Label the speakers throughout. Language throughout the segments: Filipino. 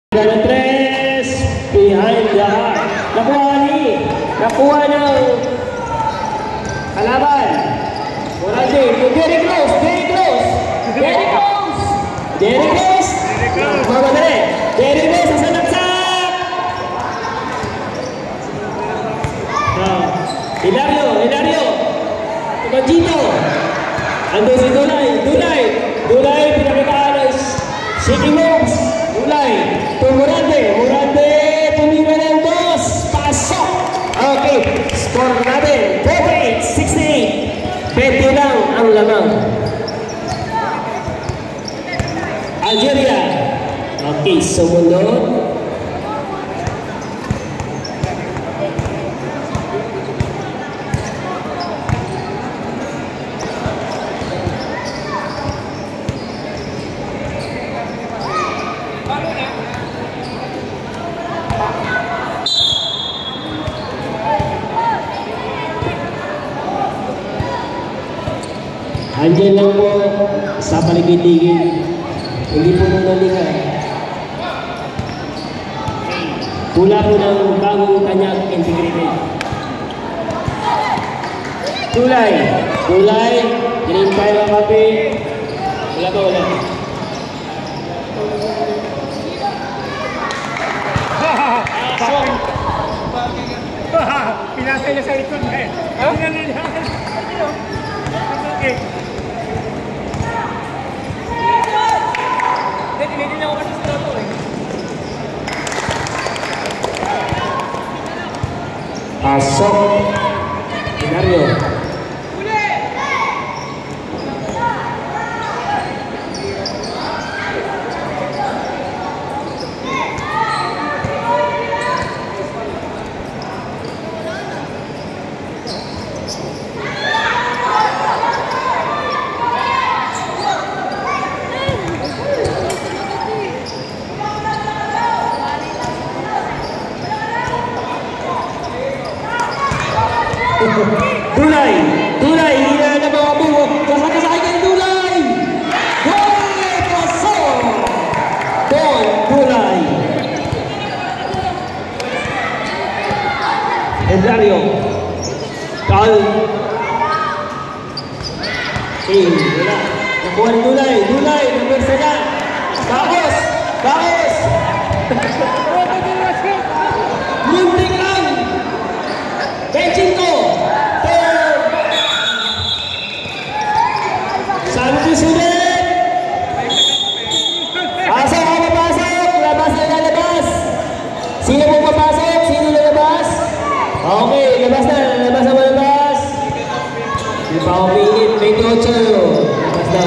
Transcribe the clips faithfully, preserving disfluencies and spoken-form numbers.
Speaker 1: Gana tres, behind the arc. Nakuha ni, nakuha ng kalaban. Wala din, very close, very close, very close, very close. Mamadali, very close, sasanapsak. Hilario, Hilario, Tumanjito. Ando si Dulay, Dulay, Dulay, pinakitaan ng City Moves. Dulay, Murande, Murande, tumira ng dos, pasok. Okay, score natin, forty-eight sixty-eight. twenty lang ang lamang. Algeria. Okay, sumunod. Andiyan lang po sa paligid-ligid, hindi po nung nalikan. Pula po ng bagong kanyang integrity. Tulay, tulay, tinintay mga kape. Wala ba, wala?
Speaker 2: Pinasay niya sa ikon eh. Ano na niya? Okay. Hindi na ako kasi sa loto eh.
Speaker 1: Pasok. Hilario. Dulay, Dulay, hindi na na mga buwag. Kasakasakay kay Dulay. Dulay, pasok. Don, Dulay. Hilario. Kal. Eh, wala. Nakuha ni Dulay, Dulay, namersa na. Bakos, bakos. Muntik lang. Benching ko. Susunod! Pasok ako papasok! Labas na lalabas! Sino po papasok? Sino lalabas? Okay, labas na! Labas na malabas! Hindi pa ako pilit. twenty-eight. Labas na.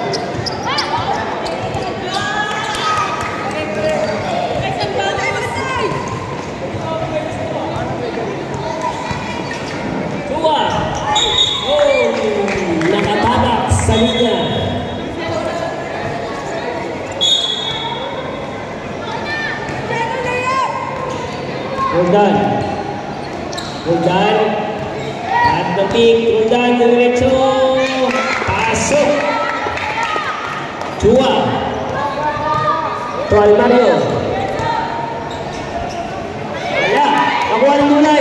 Speaker 1: Tuwa! Oh! Nakatabak sa linya. Roldan. Roldan. At natik. Roldan. Diretso. Pasok. Chua. Tuan Mario. Wala. Nakuha ng Dulay.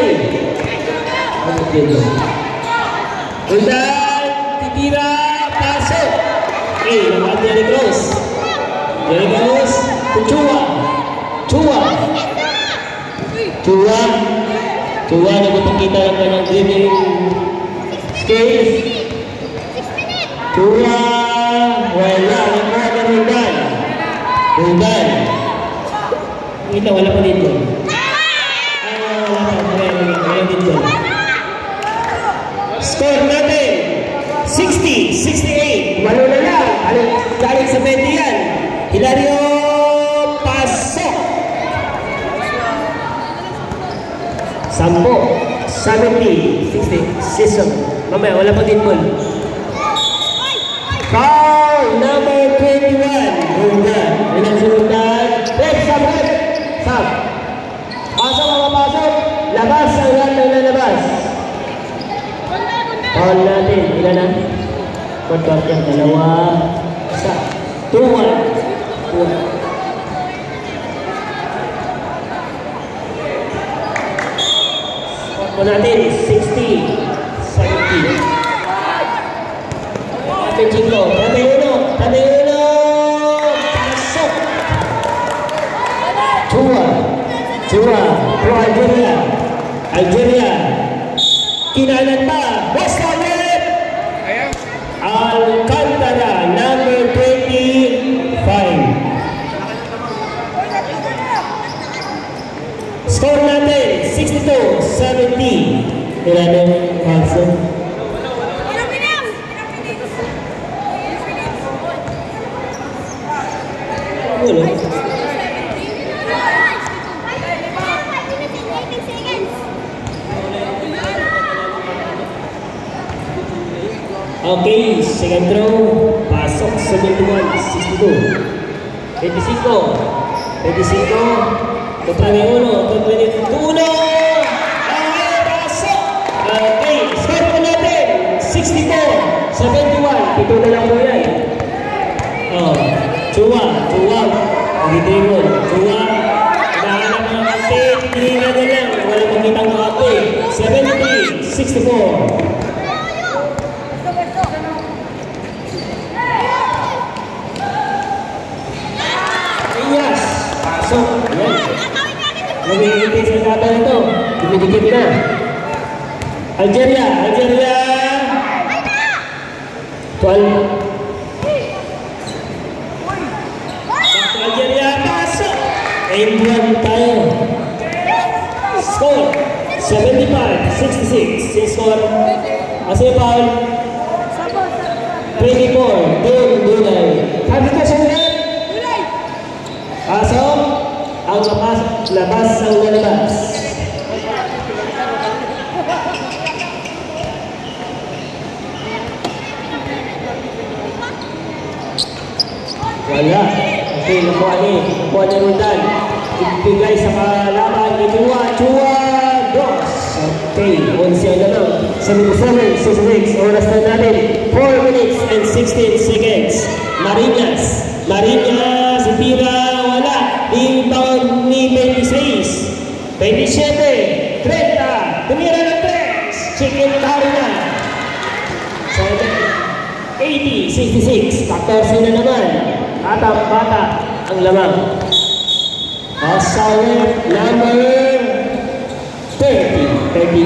Speaker 1: Roldan. Titira. Pasok. Okay. Nakuha ng Jerry Cruz. Jerry Cruz. Chua. Chua. Chua, Chua nagpapakita ng kanyang dribbling skills. Chua, wala, nakuha na Roldan. Roldan. Kita, wala pa dito. Ah, wala pa, wala dito. Score natin, sixty sixty-eight. Malo na lang, galing sa twenty yan. Hilario, pasok. Sampo, seventy, sixty, season. Mamaya, wala pang tinbol. Foul number twenty-one. Roldan. Ilang sundan. Left, sub, left. Sub. Pasok ang mapasok. Labas ang lahat ng lalabas. Foul natin. Ilan na? Kuat-kuat yang dalawa. Isa. Two, one. Two, one. Ako natin, sixty seventy. Tabi Chico, tabi uno, tabi uno. Pasok. Chua, Chua, pro Algeria. Algeria. Kinanan pa, West Harlem. Alcantara, number twenty-five. Score natin, sixty-two seventy. Ilan yung Carlson? Ulo. Okay, second throw. Pasok, seventy-one sixty-two. twenty-five. twenty-five. Kontrami uno, twenty-two. Okay, pasok. Okay, score po natin. sixty-four seventy-one. Pito na lang po yan. Oh, Chua, Chua. Pag-itibon. Chua. Hinahanap mga kape. Tinira na lang. Wala makitang mga kape. seventy-three sixty-four. Yes. Pasok. Yan. Nag-iitin sa kata nito. Dumidikit na. Algeria. Algeria. twelve. Pasok Algeria. Pasok. eight one tayo. Score. seventy-five sixty-six. Yung score. Kasi foul. twenty-four. Dun, Dunay. Sabi ka siya ulit. Pasok. Ang labas, labas ang lalabas. Wala. Okay, nakuha ni. Nakuha ni Rundan. Ibigay sa kalaban ni Chua. Chua. Dos. Okay, onse na lang. seventy-seven sixty-six. Oras na natin. four minutes and sixteen seconds. Marinas. Marinas. Tira. Wala. Rebound ni twenty-six. twenty-seven. thirty. Tumira ng tres. Chicken carry na. eighty sixty-six. fourteen na naman. Bata-bata ang lamang. Assignment number thirty. thirty.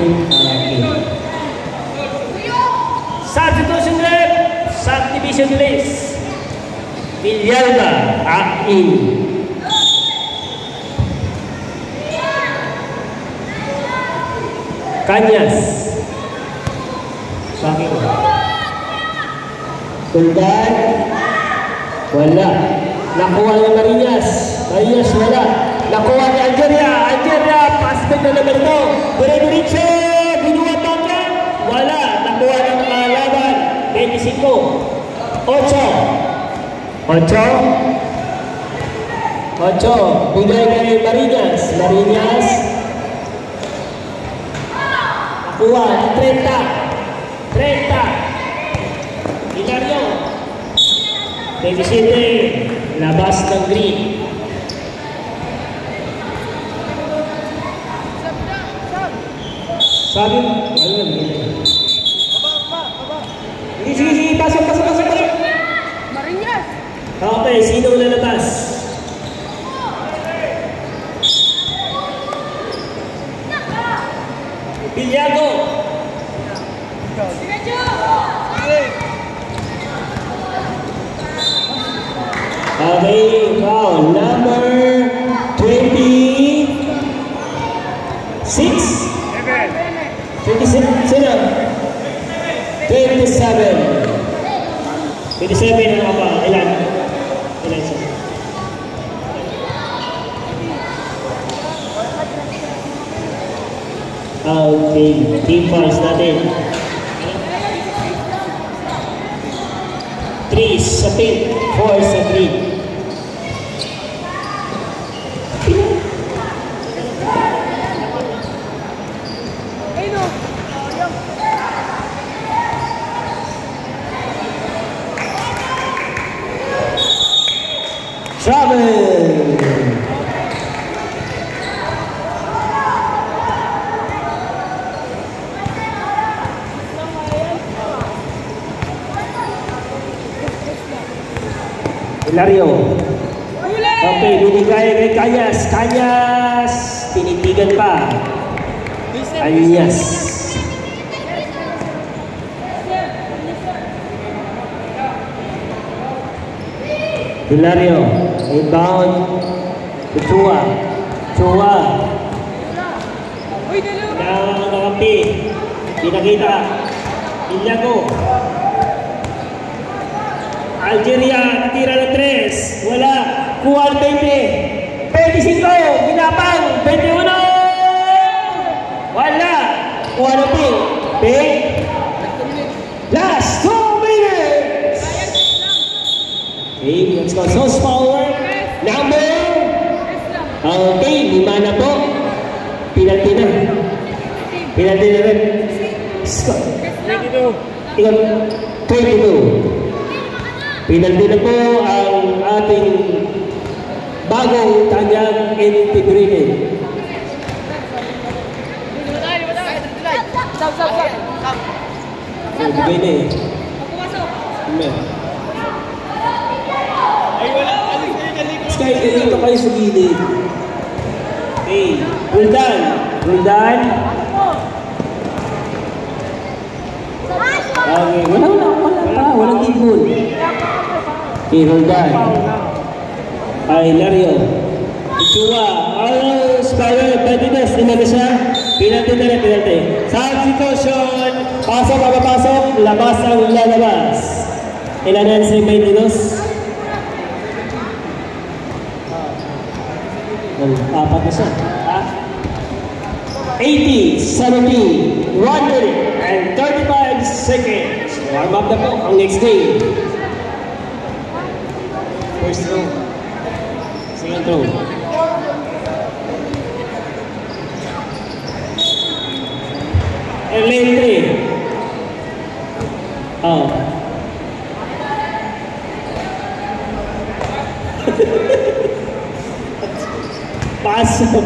Speaker 1: Substitution rep. Subdivision list. Villalba. Akin. Kanyas. Bakit? Tuldan. Wala. Nakuha ni Marinas. Marinas wala. Nakuha ni Algeria. Algeria. Paspet na naman ito. Bure-buricho. Binuha bangka. Wala. Nakuha ng kalaban. twenty-five. ocho. ocho. ocho. Bigay kay Marinas. Marinas. Nakuha. thirty. thirty. Hilario. twenty-seven. Labas ng green. Sabi, ano na bigay? Sige, sige, sige. Pasok, pasok, pasok.
Speaker 2: Marinas.
Speaker 1: Okay, sino lalabas? Bilyago. Okay, foul number twenty-six. twenty-six, sino? twenty-seven. twenty-seven ang apa? Ilan? Ilan siya? Okay, team fouls natin. three sa pin, four sa green. Travel. Hilario. Okay, binigay kay Kanyas. Kanyas. Tinitigan pa. Anyas. Hilario. Inbound. Chua. Chua. Nangakampi. Pinakita. Ilyago. Algeria, tira ng tres. Wala. Kuha ang twenty. twenty-five. Ginapang. twenty-one. Wala. Kuha ng ping. Ping. Last two minutes. Okay, let's go. So, power. Number. Okay, lima na po. Penalty na. Penalty na rin. Score. twenty-two. Penalty na po ang ating bagong Tanyag integrated. Bigay na eh. Sky, dito kayo sa gilid. Okay, Roldan. Roldan. Okay, wala, wala, wala pa. Walang tibol. Okay, Roldan. Ay, Hilario. Chua. Oh, Spider. Pwede-des. Ina na siya. Pinalty na rin, pinalty. Substitution. Pasok, papapasok. Labas ang lalabas. Ilan na sa twenty-two? Apat na siya. eighty, seventy, one minute, and thirty-five seconds. Warm up na po ang next game. First throw. Second throw. And lane three. Oh. Pasok.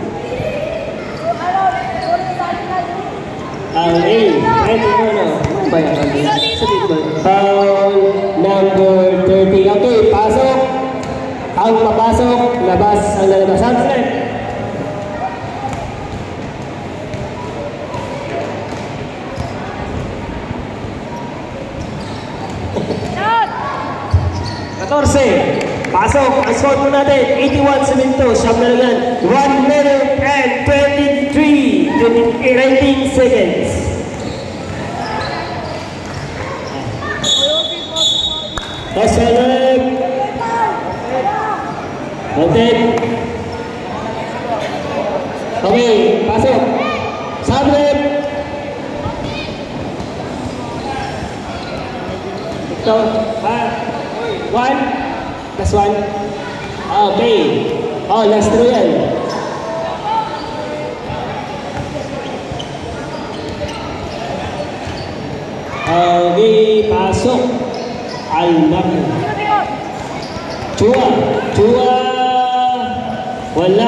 Speaker 1: Ang A. Kahit mo na. Ano ba yan? Foul number thirty. Okay, pasok. Ang papasok, labas ang lalabas. Sunset. fourteen. Pasok. Ang score po natin, eighty-one seventy-two. Siyam na lang yan. one minute and twenty-three, nineteen seconds. Pasalag. Content. Okay, pasok. Sabret. Ito. Ha? One. Last one. Okay. Oh, last throw yan. Okay, pasok. Almak. Chua. Chua. Wala.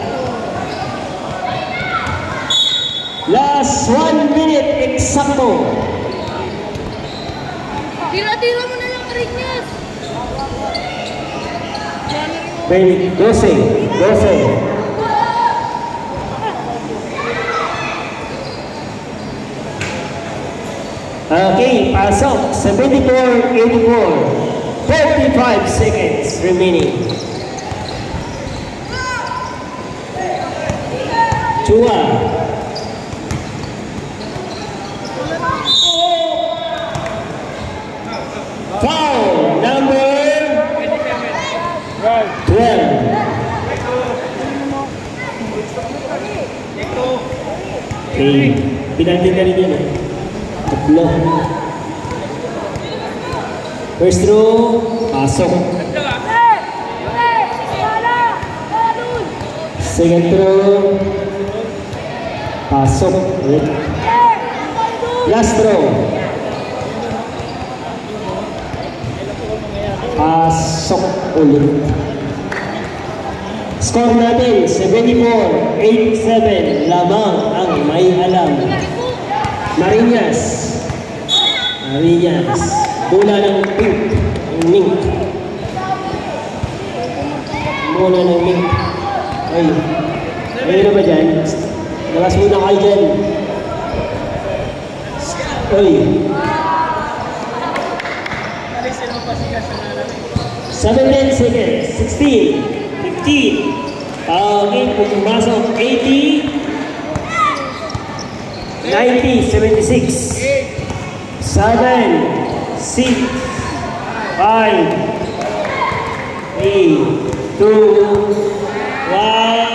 Speaker 1: Last one minute eksakto.
Speaker 2: Tira-tira mo na lang, Rinyas.
Speaker 1: doce, doce. Okay, pasok. seventy-four eighty-four. thirty-five seconds remaining. Chua. Foul number twelve. Okay, pinantin na rin yun eh. Tatlo. First throw, pasok. Second throw, pasok. Last throw, pasok ulit. Score natin, seventy-four eighty-seven. Lamang ang may alam. Marinas. Marinas. Bola ng pink. Ang mink. muna ng link. Ay, ayun na ba dyan? Labas muna kayo dyan. Ay. seventeen seconds, sixteen, fifteen. Okay, pumasok. eighty, ninety, seventy-six. seven, six, five, three, two, one.